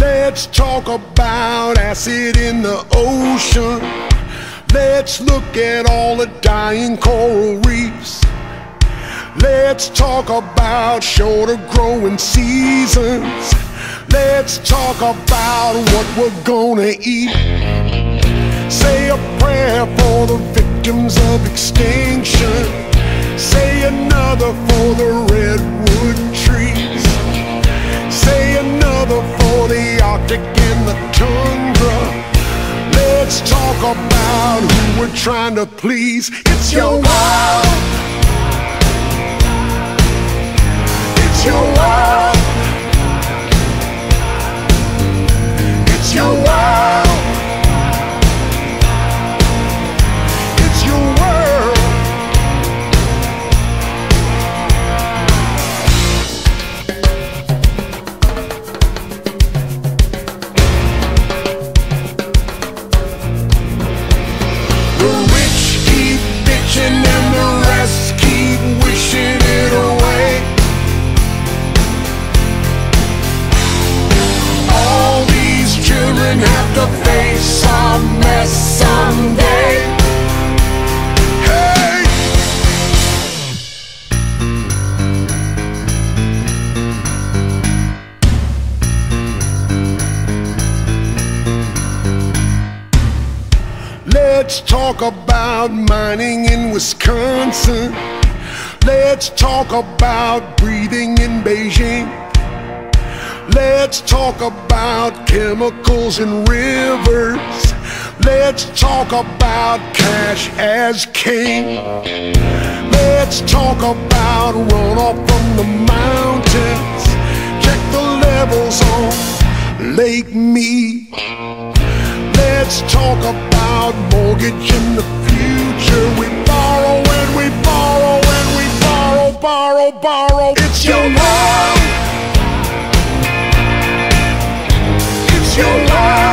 Let's talk about acid in the ocean. Let's look at all the dying coral reefs. Let's talk about shorter growing seasons. Let's talk about what we're gonna eat. Say a prayer for the victims of extinction. Say another for the redwood trees. Say another for the Arctic and the tundra. Let's talk about who we're trying to please. It's your world. It's your world. It's your world. It's your world. The rich keep bitching and the rest keep wishing it away. All these children have to face our mess someday. Hey! Let's talk about mining in Wisconsin. Let's talk about breathing in Beijing. Let's talk about chemicals in rivers. Let's talk about cash as king. Let's talk about runoff from the mountains. Check the levels on Lake Mead. Let's talk about mortgage in the future. We borrow and we borrow and we borrow. It's your world. It's your world.